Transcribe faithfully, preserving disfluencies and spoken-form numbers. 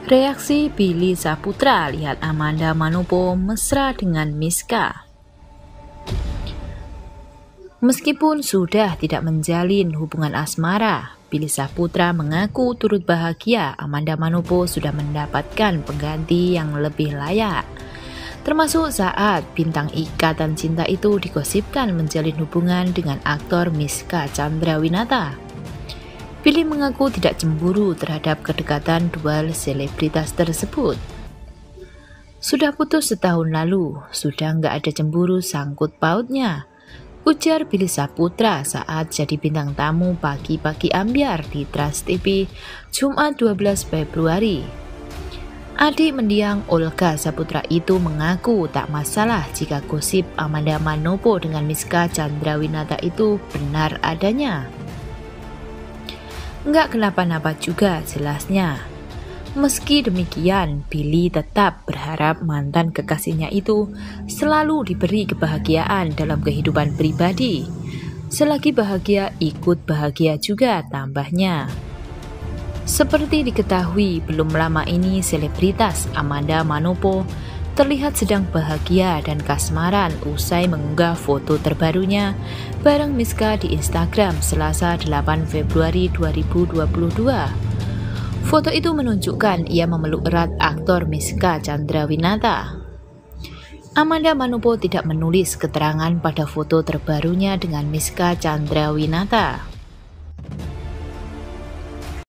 Reaksi Billy Saputra lihat Amanda Manopo mesra dengan Miska. Meskipun sudah tidak menjalin hubungan asmara, Billy Saputra mengaku turut bahagia Amanda Manopo sudah mendapatkan pengganti yang lebih layak. Termasuk saat bintang Ikatan Cinta itu digosipkan menjalin hubungan dengan aktor Miska Chandrawinata. Billy mengaku tidak cemburu terhadap kedekatan dua selebritas tersebut. Sudah putus setahun lalu, sudah nggak ada cemburu sangkut pautnya, ujar Billy Saputra saat jadi bintang tamu Pagi-Pagi Ambyar di Trans T V Jumat dua belas Februari. Adik mendiang Olga Saputra itu mengaku tak masalah jika gosip Amanda Manopo dengan Miska Chandrawinata itu benar adanya. Nggak kenapa-napa juga jelasnya. Meski demikian, Billy tetap berharap mantan kekasihnya itu selalu diberi kebahagiaan dalam kehidupan pribadi. Selagi bahagia, ikut bahagia juga, tambahnya. Seperti diketahui, belum lama ini selebritas Amanda Manopo terlihat sedang bahagia dan kasmaran usai mengunggah foto terbarunya bareng Miska di Instagram Selasa delapan Februari dua ribu dua puluh dua. Foto itu menunjukkan ia memeluk erat aktor Miska Chandrawinata. Amanda Manopo tidak menulis keterangan pada foto terbarunya dengan Miska Chandrawinata.